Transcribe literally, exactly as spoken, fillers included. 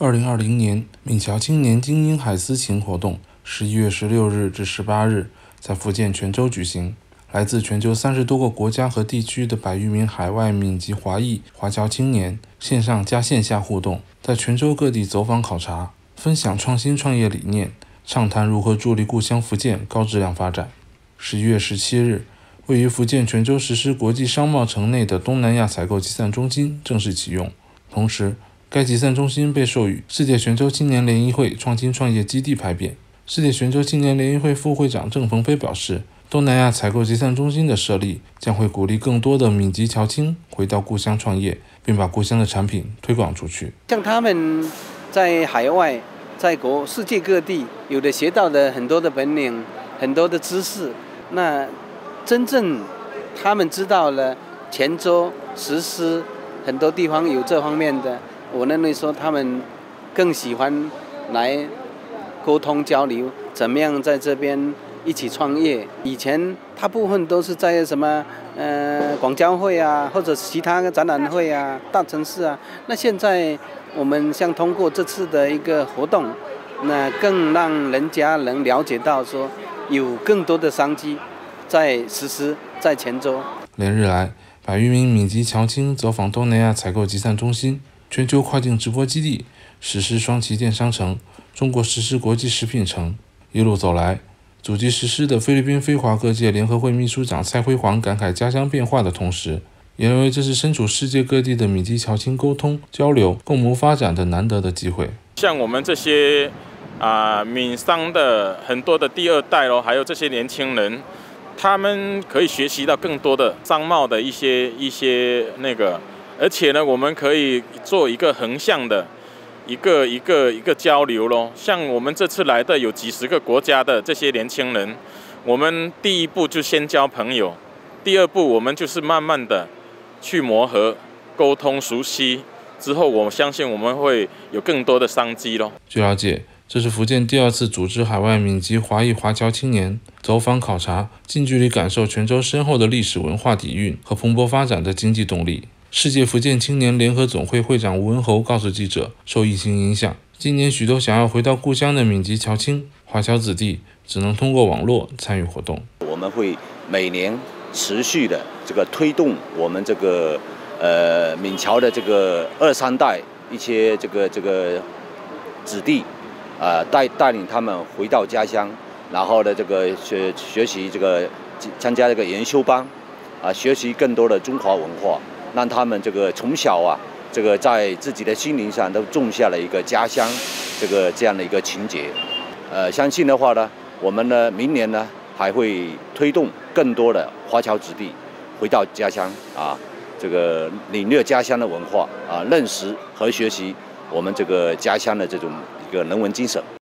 二零二零年闽侨青年精英海思琴活动，十一月十六日至十八日在福建泉州举行。来自全球三十多个国家和地区的百余名海外闽籍华裔华侨青年，线上加线下互动，在泉州各地走访考察，分享创新创业理念，畅谈如何助力故乡福建高质量发展。十一月十七日，位于福建泉州实施国际商贸城内的东南亚采购集散中心正式启用，同时该集散中心被授予世界泉州青年联谊会创新创业基地牌匾。世界泉州青年联谊会副会长郑鹏飞表示，东南亚采购集散中心的设立将会鼓励更多的闽籍侨青回到故乡创业，并把故乡的产品推广出去。 像他们在海外，在国世界各地有的学到的很多的本领，很多的知识，那真正他们知道了泉州实施很多地方有这方面的，我认为说他们更喜欢来沟通交流，怎么样在这边一起创业。以前大部分都是在什么呃广交会啊，或者其他展览会啊、大城市啊。那现在我们像通过这次的一个活动，那更让人家能了解到说有更多的商机在实施在泉州。 连日来，百余名闽籍侨青走访东南亚采购集散中心、全球跨境直播基地，实施双旗舰商城、中国实施国际食品城。一路走来，祖籍实施的菲律宾非华各界联合会秘书长蔡辉煌感慨家乡变化的同时，也认为这是身处世界各地的闽籍侨青沟通、交流、共谋发展的难得的机会。 像我们这些啊、呃、闽商的很多的第二代咯，还有这些年轻人，他们可以学习到更多的商贸的一些一些那个，而且呢，我们可以做一个横向的一个一个一个交流咯。像我们这次来的有几十个国家的这些年轻人，我们第一步就先交朋友，第二步我们就是慢慢的去磨合、沟通、熟悉之后，我相信我们会有更多的商机咯。 据了解，这是福建第二次组织海外闽籍华裔华侨青年走访考察，近距离感受泉州深厚的历史文化底蕴和蓬勃发展的经济动力。世界福建青年联合总会会长吴文侯告诉记者，受疫情影响，今年许多想要回到故乡的闽籍侨青、华侨子弟只能通过网络参与活动。 我们会每年持续的这个推动我们这个呃闽侨的这个二三代一些这个这个子弟，呃带带领他们回到家乡，然后呢这个学学习这个参加这个研修班，啊、呃、学习更多的中华文化。让他们这个从小啊，这个在自己的心灵上都种下了一个家乡这个这样的一个情结。呃，相信的话呢，我们呢明年呢还会推动更多的华侨子弟回到家乡啊，这个领略家乡的文化啊，认识和学习我们这个家乡的这种一个人文精神。